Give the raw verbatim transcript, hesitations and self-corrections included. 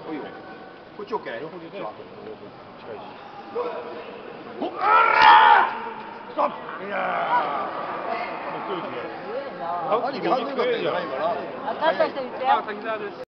哎呦，会就给。是吧？stop！ 哎呀，对不起。啊，你看那个没来没了。 私たちと言って。